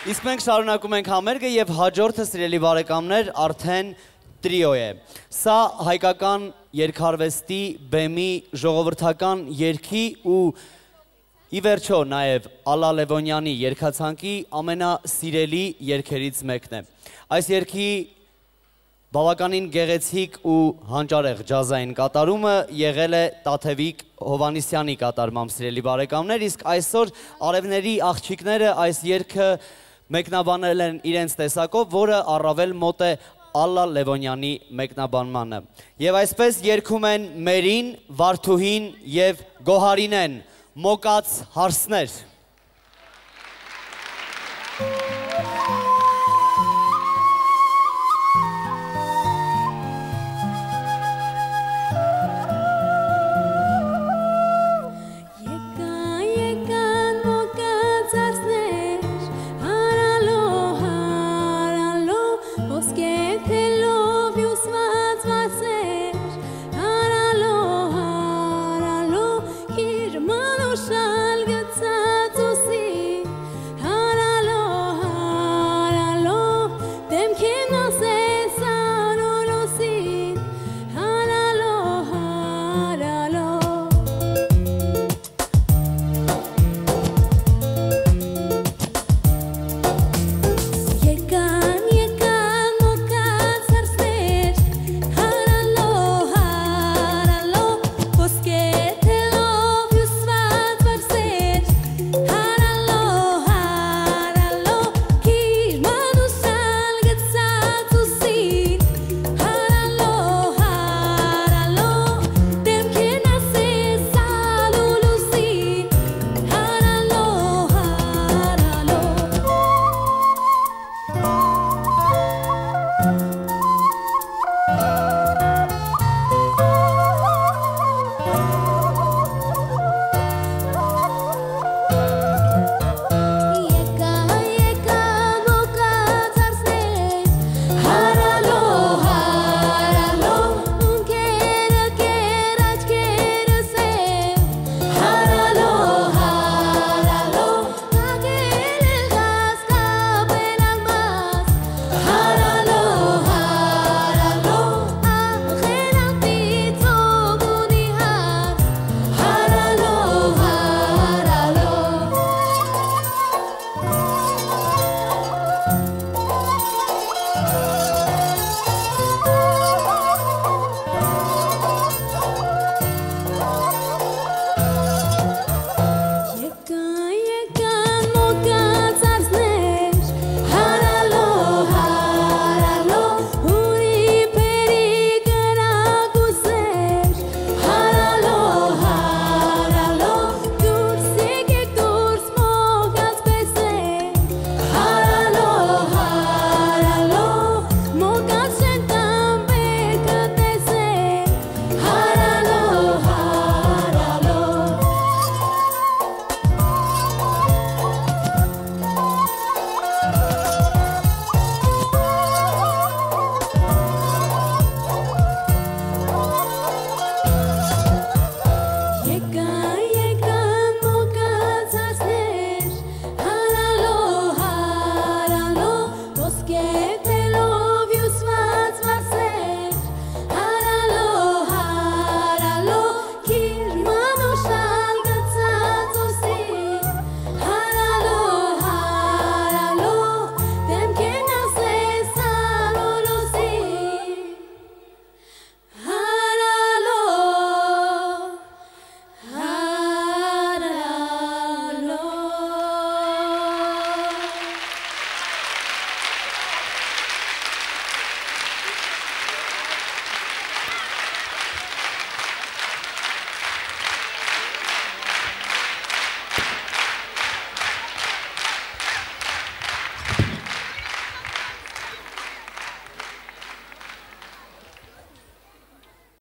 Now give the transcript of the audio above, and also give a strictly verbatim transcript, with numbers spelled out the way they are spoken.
Իսկ մենք շարունակում ենք համերգը եւ հաջորդը սիրելի բարեկամներ արդեն տրիո է։ Սա հայկական երգարվեստի բեմի ժողովրդական երգի ու ի վերջո նաեւ Ալլա Լևոնյանի երգացանկի ամենասիրելի երգերից մեկն է։ Այս երգի բավականին գեղեցիկ ու հանճարեղ ջազային կատարումը եղել է Տաթևիկ Հովանիսյանի կատարմամբ սիրելի բարեկամներ, իսկ այսօր Արևների աղջիկները այս երգը մեկնաբանել են իրենց տեսակով, որը առավել մոտ է Ալլա Լևոնյանի մեկնաբանմանը։ Եվ այսպես երգում են Մերին, Վարդուհին եւ Գոհարինեն, մոկած հարսներ։